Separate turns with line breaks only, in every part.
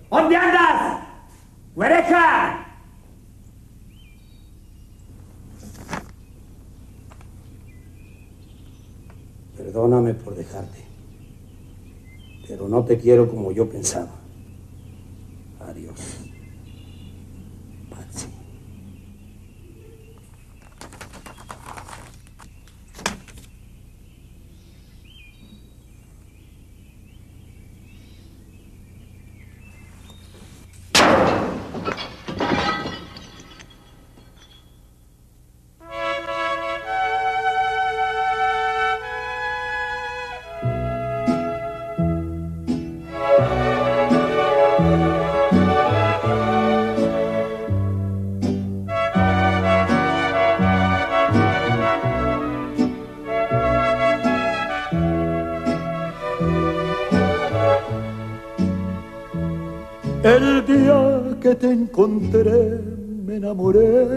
¿Dónde andas? ¡Güereja! Perdóname por dejarte, pero no te quiero como yo pensaba. Adiós. Patsy.
El día que te encontré me enamoré.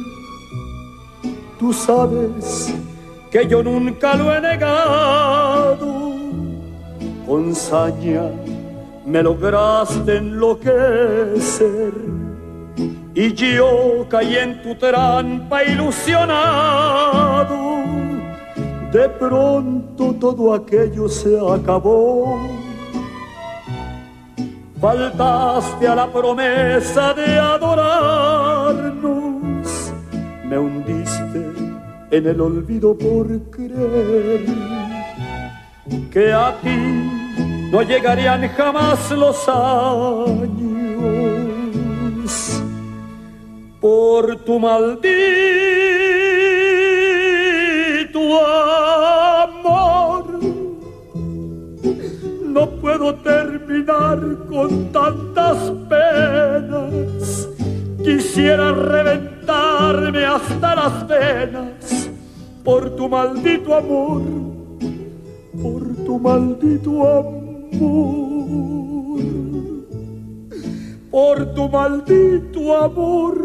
Tú sabes que yo nunca lo he negado. Con saña me lograste enloquecer y yo caí en tu trampa ilusionado. De pronto todo aquello se acabó. Faltaste a la promesa de adorarnos, me hundiste en el olvido por creer que a ti no llegarían jamás los años. Por tu maldito amor no puedo terminar con tantas penas. Quisiera reventarme hasta las venas por tu maldito amor, por tu maldito amor, por tu maldito amor.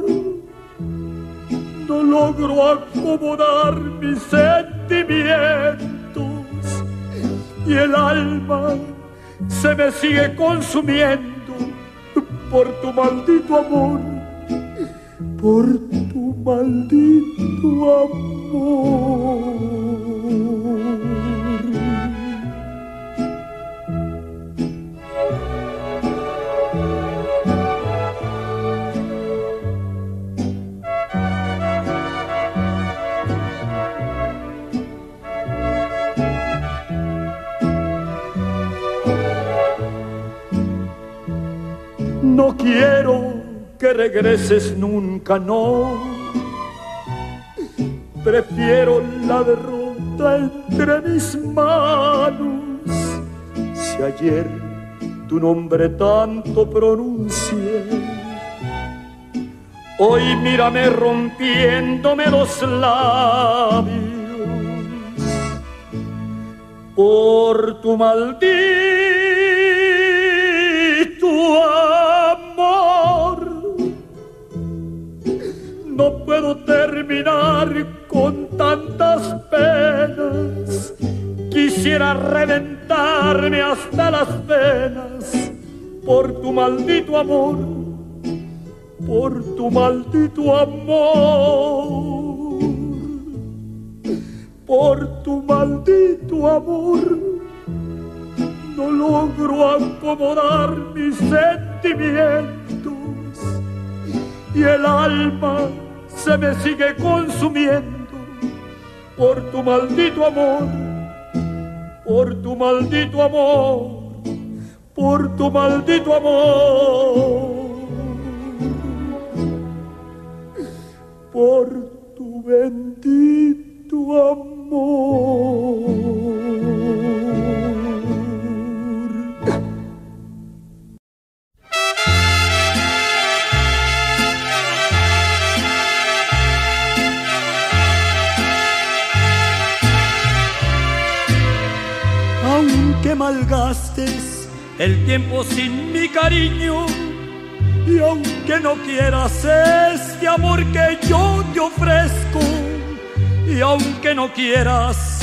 No logro acomodar mis sentimientos y el alma se me sigue consumiendo por tu maldito amor, por tu maldito amor. No quiero que regreses nunca, no. Prefiero la derrota entre mis manos. Si ayer tu nombre tanto pronuncié, hoy mírame rompiéndome los labios por tu maldito amor. No puedo terminar con tantas penas. Quisiera reventarme hasta las venas por tu maldito amor, por tu maldito amor, por tu maldito amor. No logro acomodar mis sentimientos y el alma se me sigue consumiendo por tu maldito amor, por tu maldito amor, por tu maldito amor, por tu bendito amor. Aunque malgastes el tiempo sin mi cariño, y aunque no quieras este amor que yo te ofrezco, y aunque no quieras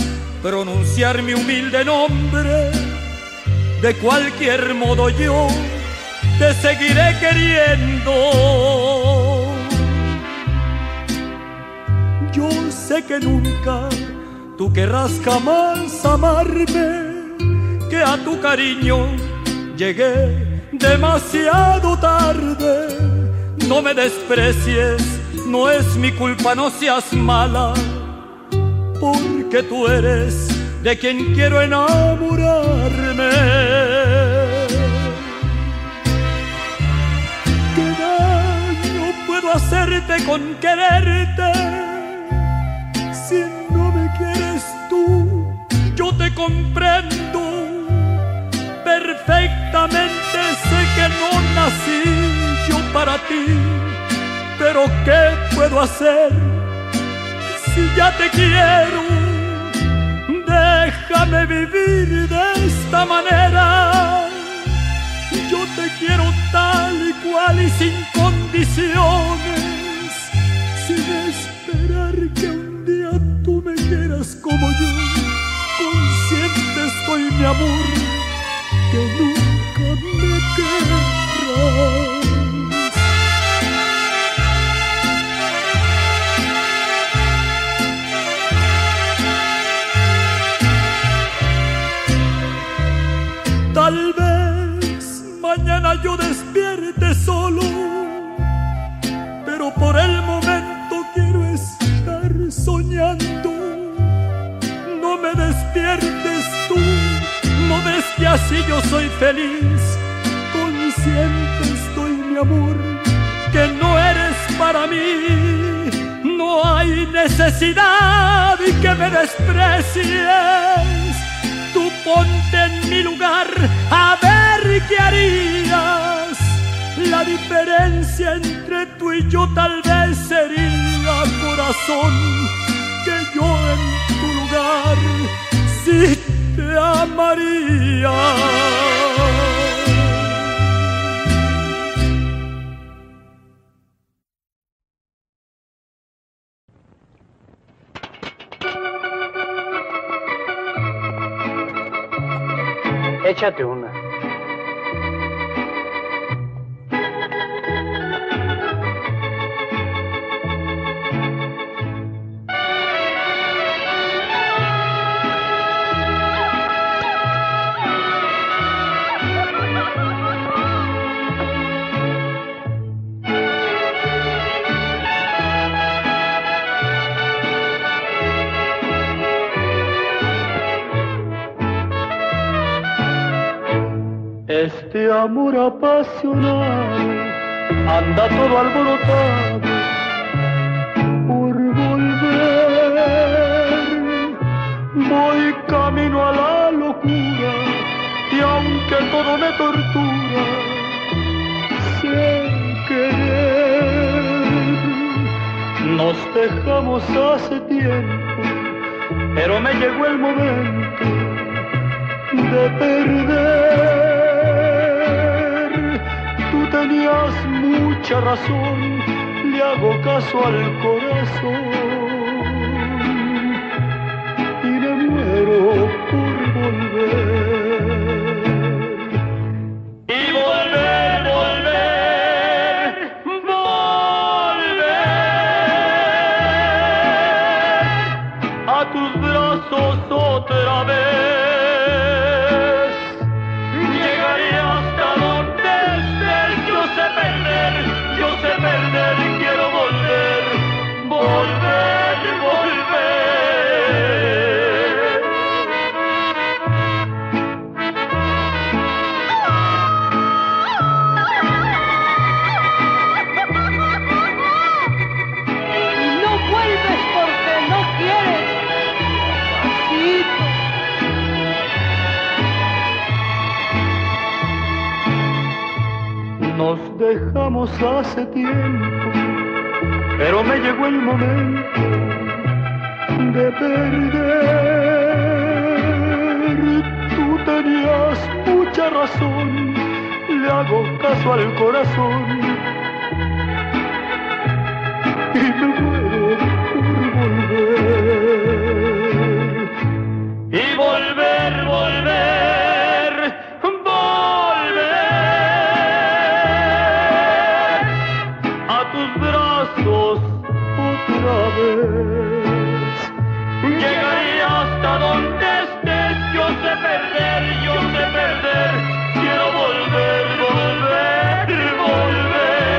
pronunciar mi humilde nombre, de cualquier modo yo te seguiré queriendo. Yo sé que nunca tú querrás jamás amarme, que a tu cariño llegué demasiado tarde. No me desprecies, no es mi culpa, no seas mala, porque tú eres de quien quiero enamorarme. ¿Qué daño puedo hacerte con quererte? Si no me quieres tú, yo te comprendo. Perfectamente sé que no nací yo para ti, pero ¿qué puedo hacer si ya te quiero? Déjame vivir de esta manera. Yo te quiero tal y cual y sin condiciones, sin esperar que un día tú me quieras como yo. Consciente estoy, mi amor, que nunca me querrás. Tal vez mañana yo despierte solo, pero por el momento quiero estar soñando. No me despiertes tú, no ves que así yo soy feliz. Consciente estoy, mi amor, que no eres para mí. No hay necesidad de que me desprecies. Tú ponte en mi lugar, a ver qué harías. La diferencia entre tú y yo tal vez sería, corazón, que yo en tu lugar sí te amaría.
Échate una.
Este amor apasionado anda todo alborotado por volver. Voy camino a la locura y aunque todo me tortura, sin querer. Nos dejamos hace tiempo, pero me llegó el momento de perder. Tú tenías mucha razón, le hago caso al corazón y me muero por volver. Y volver, volver, volver a tus brazos otra vez. Quiero volver, volver, volver.
No vuelves porque no quieres,
papacito. Nos dejamos hace tiempo, pero me llegó el momento de perder. Tú tenías mucha razón, le hago caso al corazón y me muero por volver. Y volver, volver, volver. vez. Llegaré hasta donde estés, yo sé perder, quiero volver, volver, volver.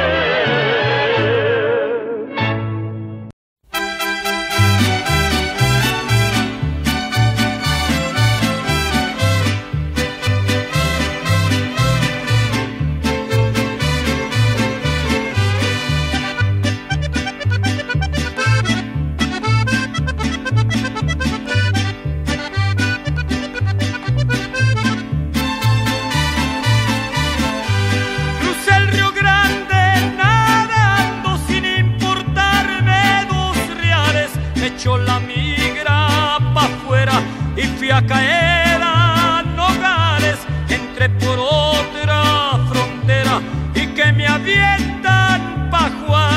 La migra pa' afuera y fui a caer a Nogales. Entré por otra frontera y que me avientan pa'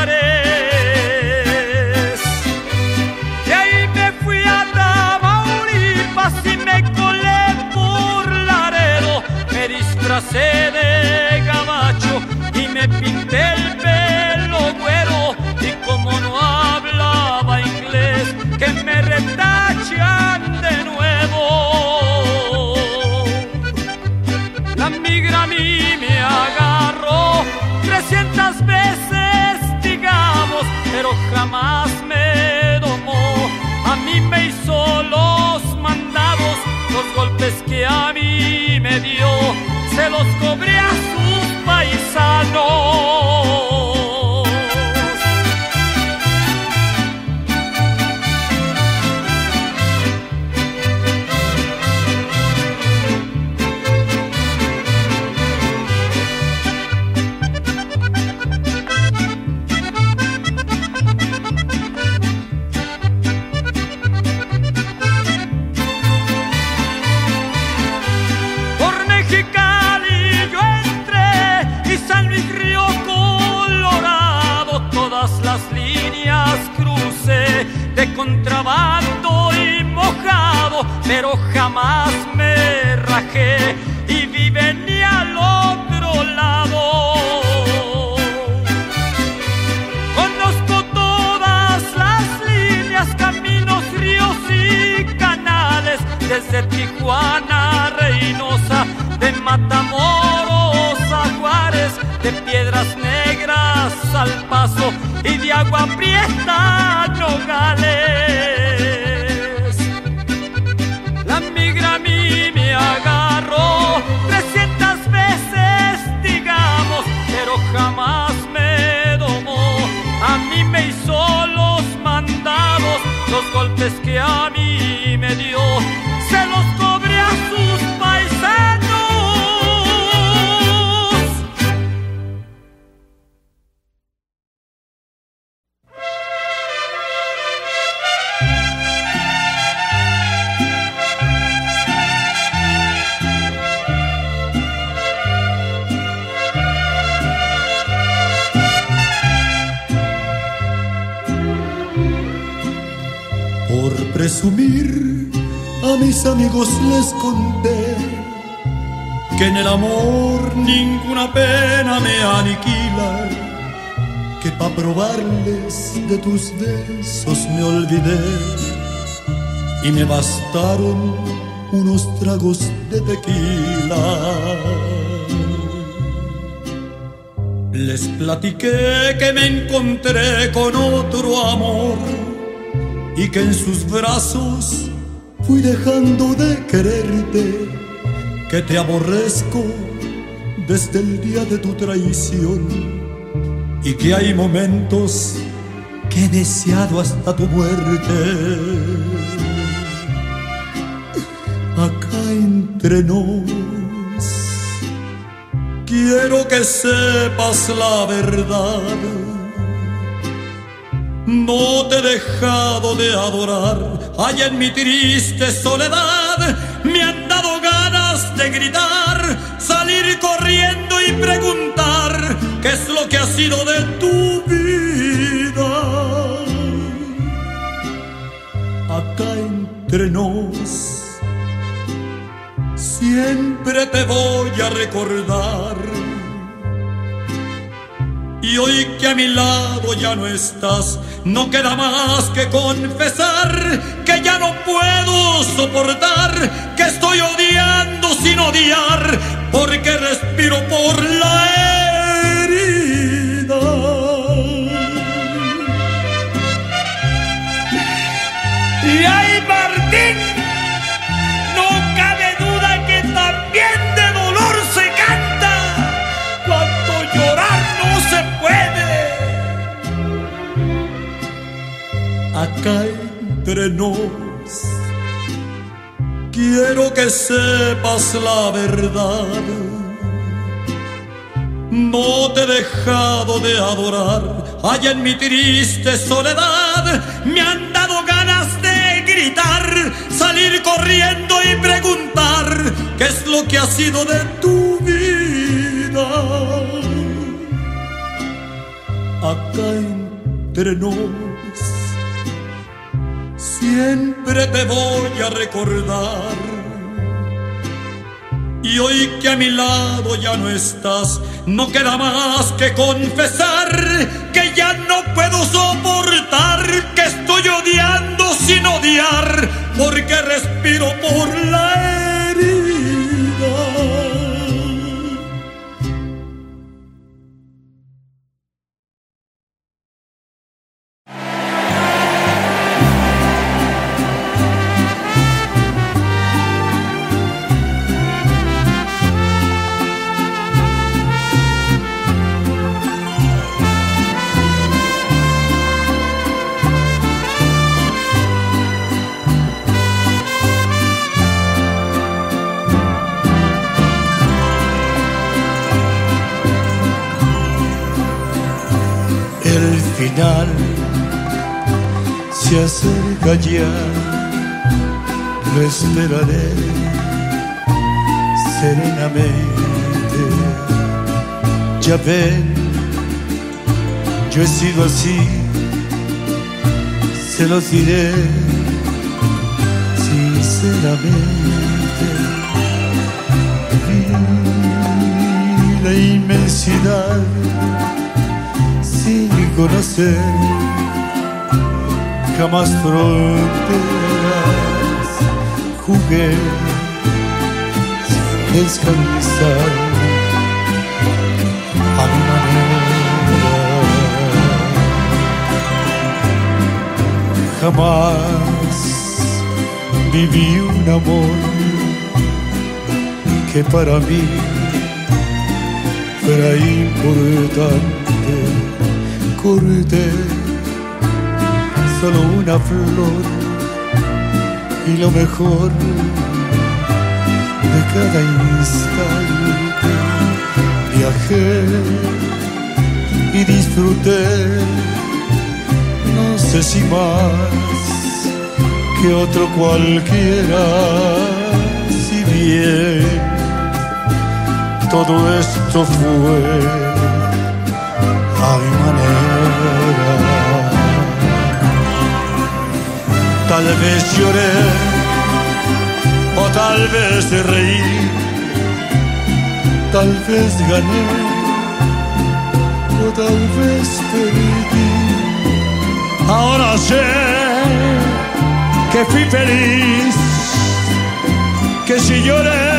Juárez. De ahí me fui a Tamaulipas y me colé por Laredo. Me disfracé de gabacho y me pinté el pelo güero. Y como no hablaba inglés, que me retachan de nuevo. La migra a mí me agarró 300 veces, digamos, pero jamás me domó. A mí me hizo los mandados, los golpes que a mí me dio, se los cobré a sus paisanos. De contrabando y mojado, pero jamás me rajé y vive ni al otro lado. Conozco todas las líneas, caminos, ríos y canales, desde Tijuana a Reynosa, de Matamoros a Juárez, de Piedras Negras al Paso y de Agua Prieta a Nogales. La migra a mí me agarró 300 veces, digamos, pero jamás me domó. A mí me hizo los mandados, los golpes que a mí me dio, se los cobré a sus paisanos.
Por presumir, a mis amigos les conté que en el amor ninguna pena me aniquila, que pa' probarles de tus besos me olvidé y me bastaron unos tragos de tequila. Les platiqué que me encontré con otro amor y que en sus brazos fui dejando de quererte, que te aborrezco desde el día de tu traición y que hay momentos que he deseado hasta tu muerte. Acá entre nos, quiero que sepas la verdad. No te he dejado de adorar, allá en mi triste soledad me han dado ganas de gritar, salir corriendo y preguntar qué es lo que ha sido de tu vida. Acá entre nos, siempre te voy a recordar. Y hoy que a mi lado ya no estás, no queda más que confesar que ya no puedo soportar, que estoy odiando sin odiar, porque respiro por la herida.
Y ay, Martín, no cabe duda que también de dolor se canta cuando llorar no se puede.
Acá entre nos, quiero que sepas la verdad. No te he dejado de adorar, allá en mi triste soledad me han dado ganas de gritar, salir corriendo y preguntar qué es lo que ha sido de tu vida. Acá entre nos, siempre te voy a recordar. Y hoy que a mi lado ya no estás, no queda más que confesar que ya no puedo soportar, que estoy odiando sin odiar, porque respiro por la herida.
El final se acerca ya, lo esperaré serenamente. Ya ven, yo he sido así, se los diré sinceramente. Vi la inmensidad sin conocer jamás fronteras, jugué sin descansar a mi manera. Jamás viví un amor que para mí fuera importante. Corté solo una flor y lo mejor de cada instante. Viajé y disfruté, no sé si más que otro cualquiera, si bien todo esto fue a mi manera. Tal vez lloré o tal vez reí, tal vez gané o tal vez perdí. Ahora sé que fui feliz, que si lloré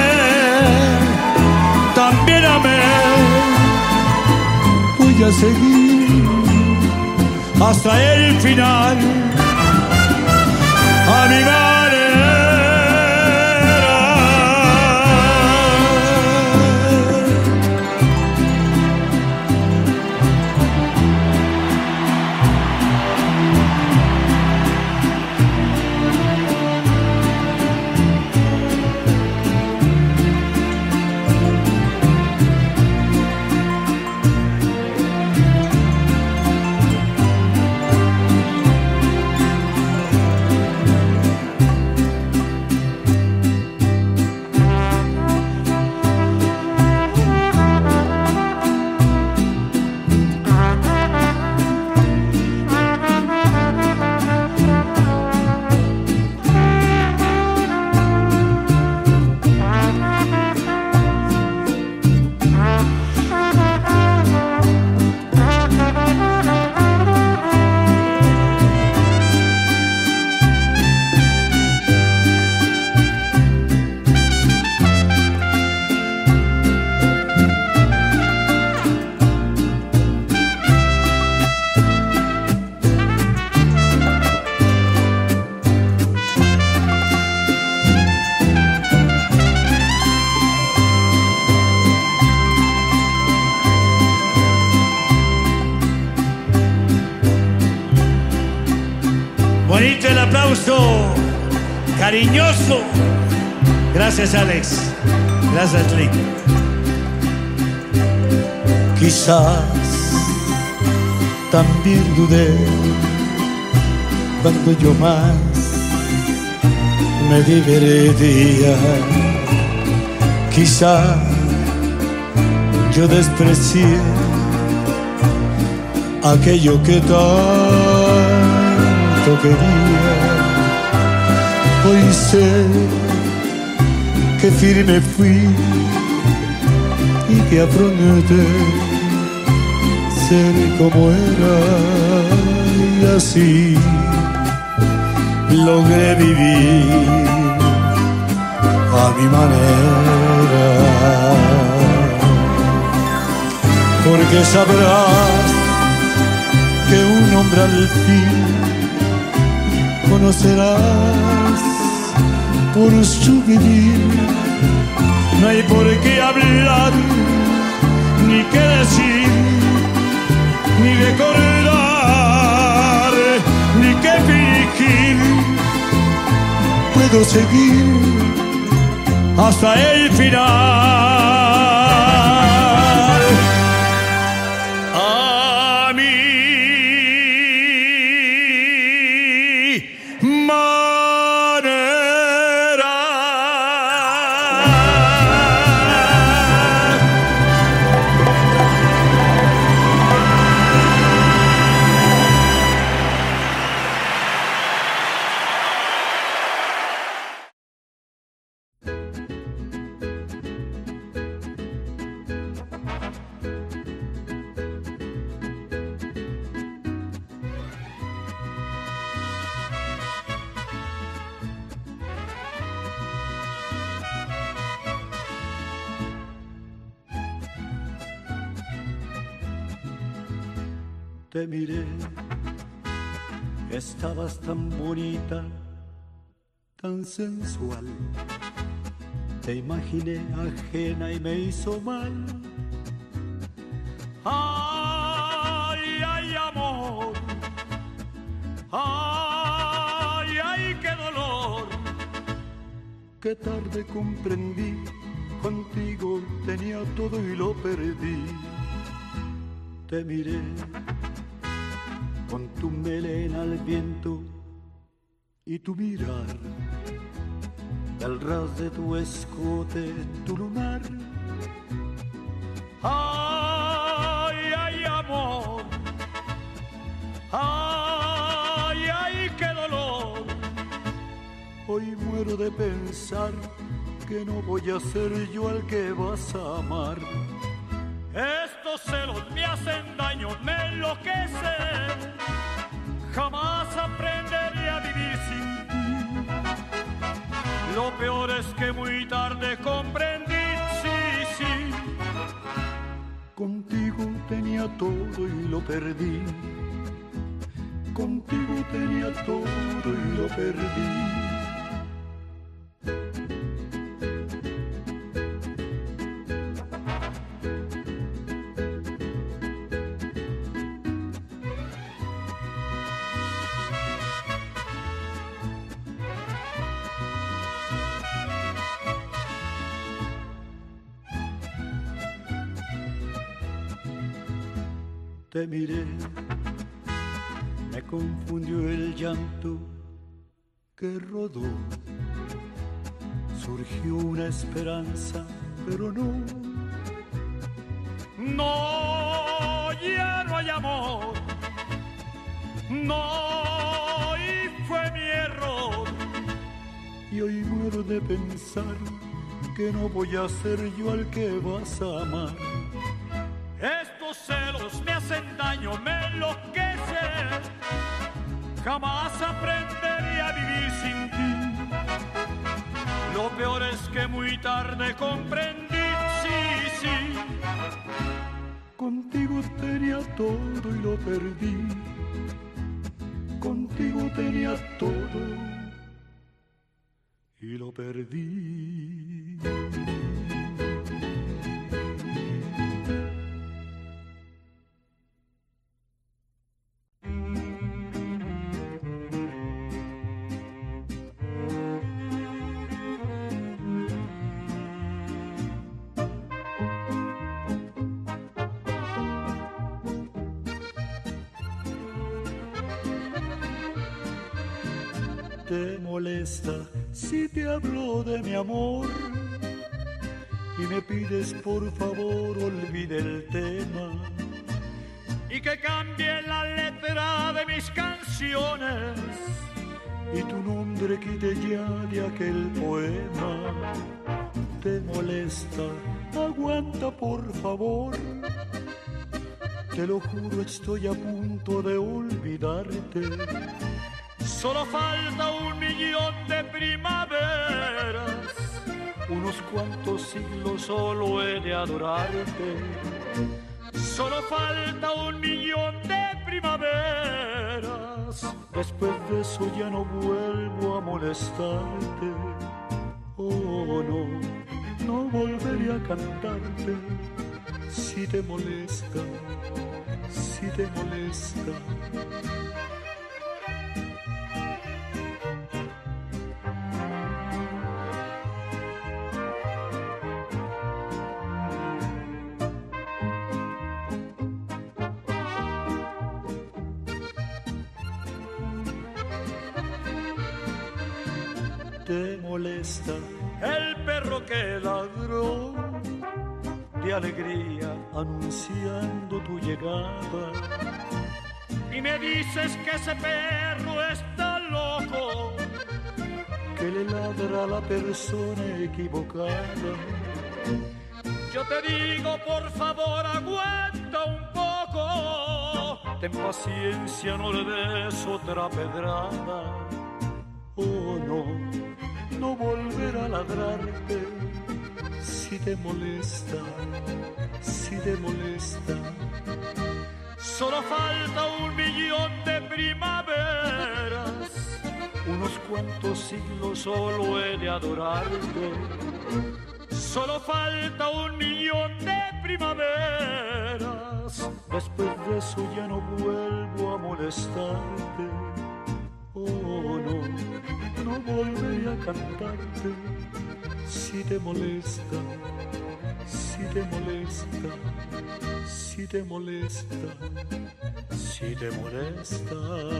también amé. Voy a seguir hasta el final a mi manera.
Bonito el aplauso, cariñoso. Gracias, Alex. Gracias, Lick.
Quizás también dudé cuando yo más me divertía. Quizás yo desprecié aquello que tanto quería. Hoy sé que firme fui y que afronté ser como era, y así logré vivir a mi manera. Porque sabrás que un hombre al fin conocerás por su vivir.
No hay por qué hablar, ni qué decir, ni recordar, ni qué fingir.
Puedo seguir
hasta el final. A mi manera.
Te miré, estabas tan bonita, tan sensual. Te imaginé ajena y me hizo mal.
Ay, ay, amor. Ay, ay, qué dolor.
Qué tarde comprendí, contigo tenía todo y lo perdí. Te miré con tu melena al viento y tu mirar, el ras de tu escote, tu lunar.
Ay, ay, amor. Ay, ay, qué dolor.
Hoy muero de pensar que no voy a ser yo el que vas a amar.
Estos celos me hacen daño, me enloquecen. Jamás aprenderé a vivir sin ti. Lo peor es que muy tarde comprendí, sí, sí.
Contigo tenía todo y lo perdí. Contigo tenía todo y lo perdí. Te miré, me confundió el llanto que rodó. Surgió una esperanza, pero no.
No, ya no hay amor. No, y fue mi error.
Y hoy muero de pensar que no voy a ser yo al que vas a amar.
Estos celos me hacen daño, me enloquecen. Jamás aprenderé a vivir sin ti. Lo peor es que muy tarde comprendí, sí, sí.
Contigo tenía todo y lo perdí. Contigo tenía todo y lo perdí. ¿Te molesta si te hablo de mi amor? Y me pides por favor olvide el tema
y que cambie la letra de mis canciones
y tu nombre quite ya de aquel poema. ¿Te molesta? Aguanta por favor. Te lo juro, estoy a punto de olvidarte.
Solo falta 1.000.000 de primaveras,
unos cuantos siglos solo he de adorarte.
Solo falta 1.000.000 de primaveras.
Después de eso ya no vuelvo a molestarte. Oh no, no volveré a cantarte. Si te molesta, si te molesta. ¿Te molesta
el perro que
ladró de alegría anunciando tu llegada?
Y me dices que ese perro está loco,
que le ladra a la persona equivocada.
Yo te digo, por favor, aguanta un poco.
Ten paciencia, no le des otra pedrada. Oh no, no volverá a ladrarte. Si te molesta, si te molesta.
Solo falta 1.000.000 de primaveras,
unos cuantos siglos solo he de adorarte.
Solo falta 1.000.000 de primaveras.
Después de eso ya no vuelvo a molestarte. Oh no, no volveré a cantarte. Si te molesta, si te molesta, si te molesta, si te molesta.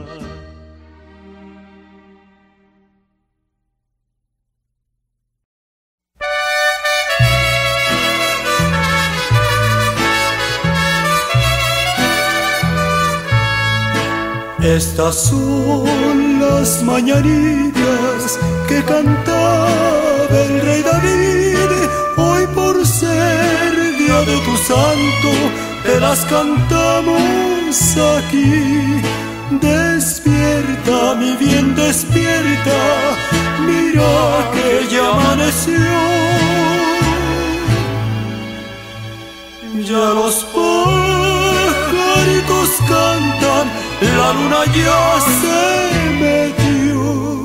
Estas son las mañanitas que cantaba el rey David. Hoy por ser día de tu santo te las cantamos aquí. Despierta, mi bien, despierta, mira que ya amaneció. Ya los pajaritos cantan, la luna ya se metió.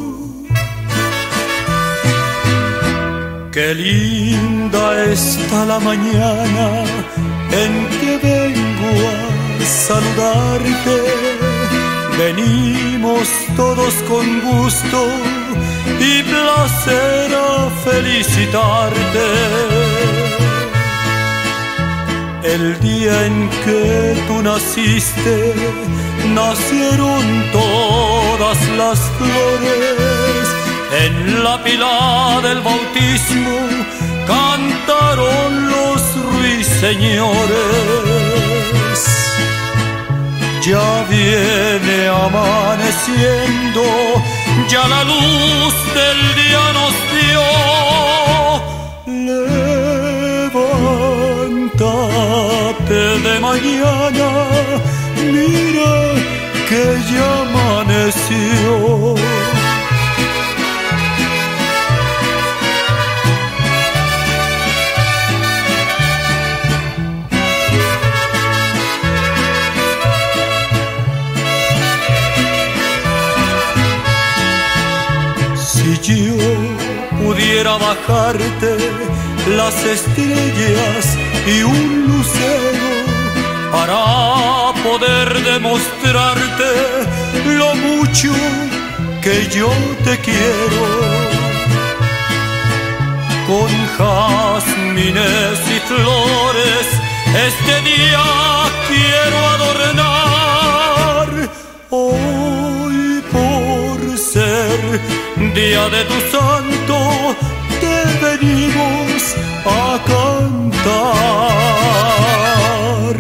Qué linda está la mañana en que vengo a saludarte. Venimos todos con gusto y placer a felicitarte. El día en que tú naciste, nacieron todas las flores. En la pila del bautismo cantaron los ruiseñores. Ya viene amaneciendo, ya la luz del día nos dio. Levántate de mañana, mira que ya amaneció. Si yo pudiera bajarte las estrellas y un lucero para poder demostrarte lo mucho que yo te quiero. Con jazmines y flores este día quiero adornar. Hoy por ser día de tu santo te venimos a cantar.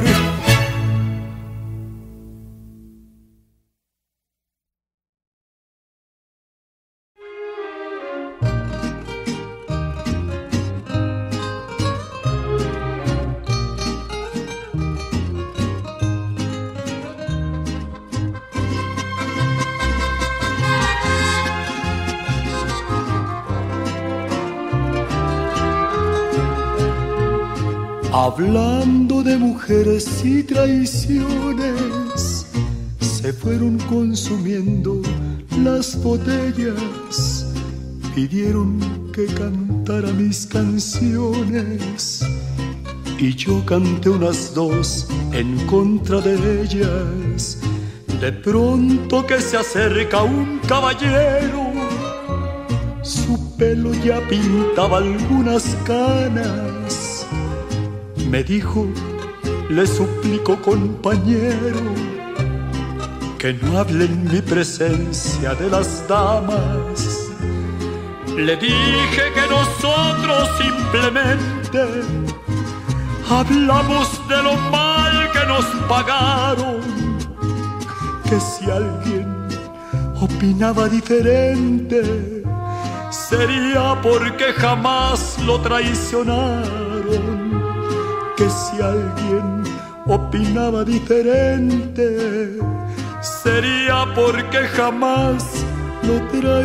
Hablando de mujeres y traiciones, se fueron consumiendo las botellas, pidieron que cantara mis canciones y yo canté unas dos en contra de ellas. De pronto que se acerca un caballero, su pelo ya pintaba algunas canas. Me dijo, le suplico compañero, que no hable en mi presencia de las damas. Le dije que nosotros simplemente hablamos de lo mal que nos pagaron, que si alguien opinaba diferente sería porque jamás lo traicionaron. Que si alguien opinaba diferente sería porque jamás lo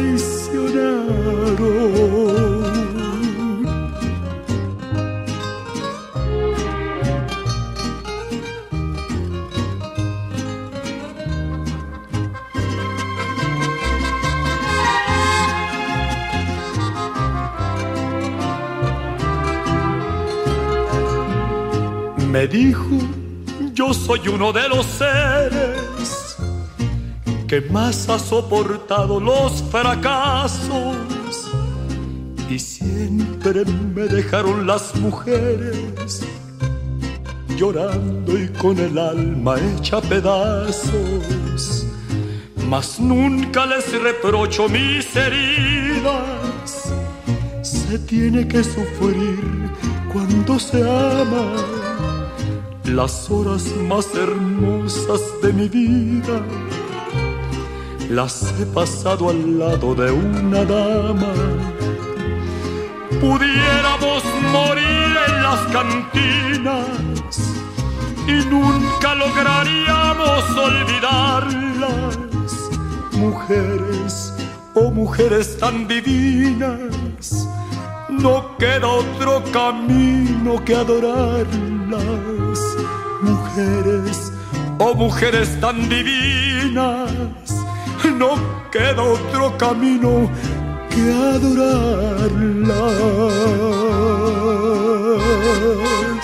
traicionaron. Me dijo, yo soy uno de los seres que más ha soportado los fracasos y siempre me dejaron las mujeres llorando y con el alma hecha pedazos. Mas nunca les reprocho mis heridas, se tiene que sufrir cuando se ama. Las horas más hermosas de mi vida las he pasado al lado de una dama. Pudiéramos morir en las cantinas y nunca lograríamos olvidarlas. Mujeres, oh mujeres tan divinas, no queda otro camino que adorarlas. Mujeres, oh mujeres tan divinas, no queda otro camino que adorarlas.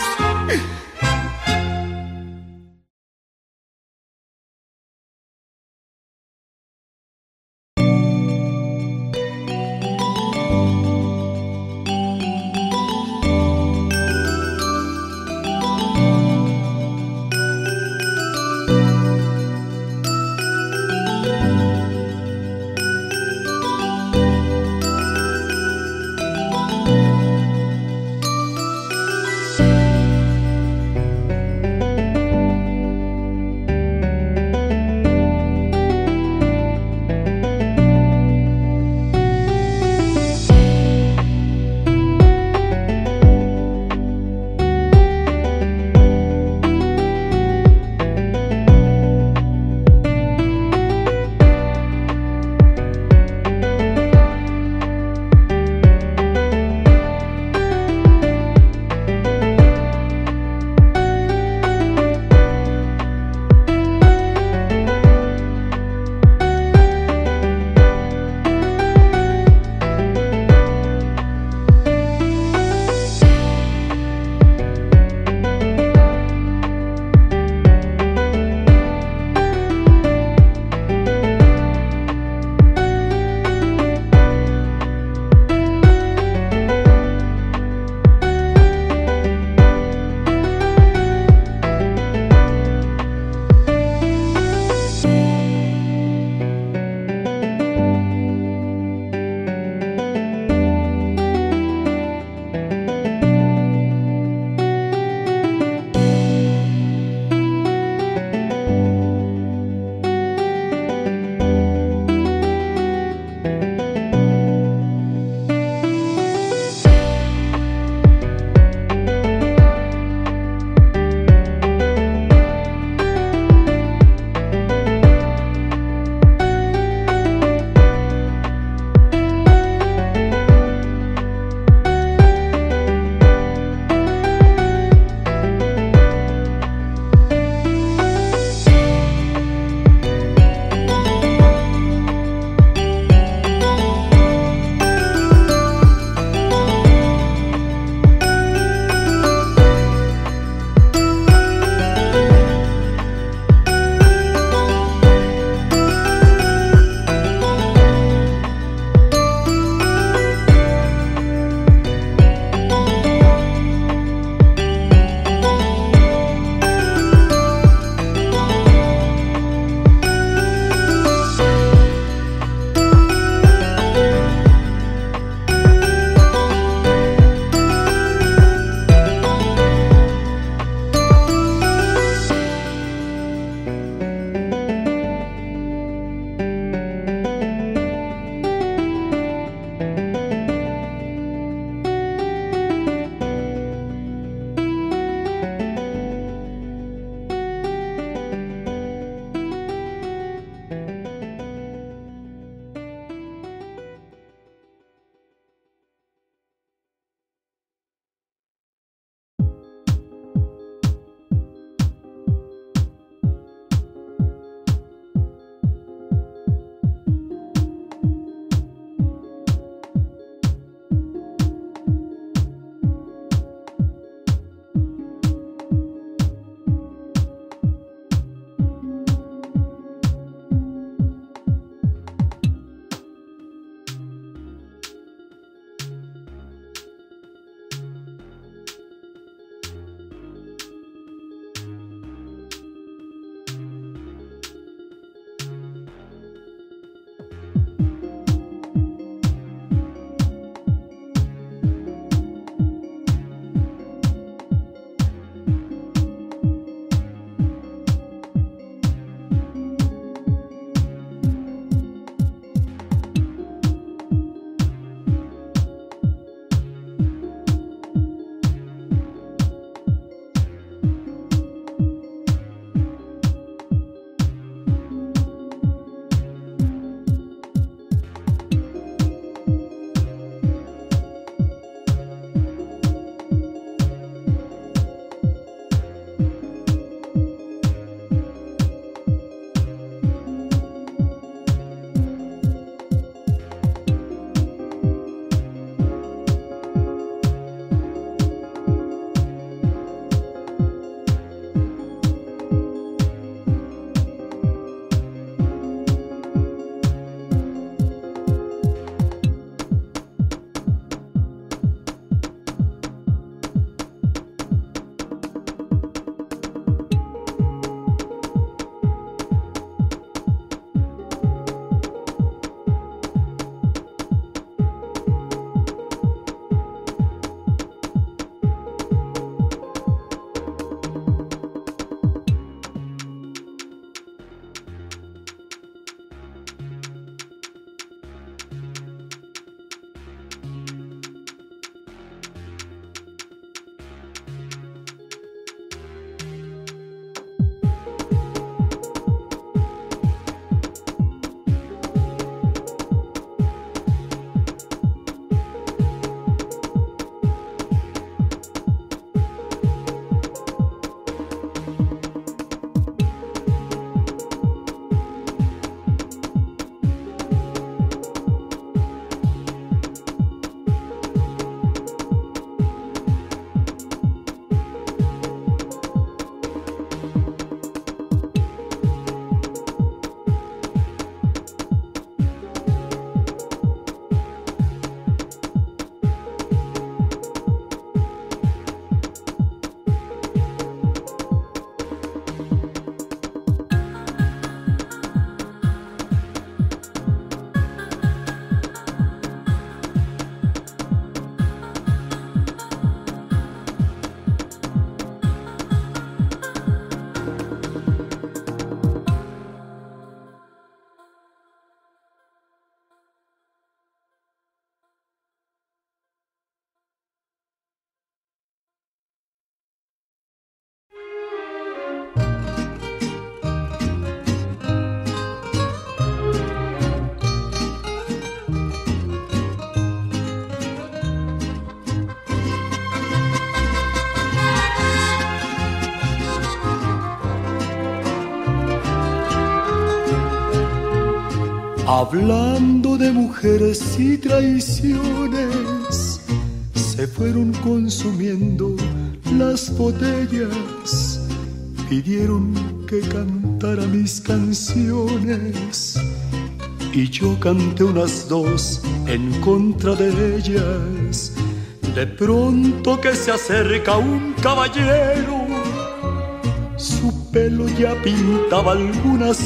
Hablando de mujeres y traiciones, se fueron consumiendo las botellas, pidieron que cantara mis canciones y yo canté unas dos en contra de ellas. De pronto que se acerca un caballero, su pelo ya pintaba algunas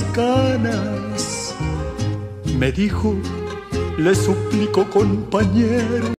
canas. Me dijo, le suplico compañero,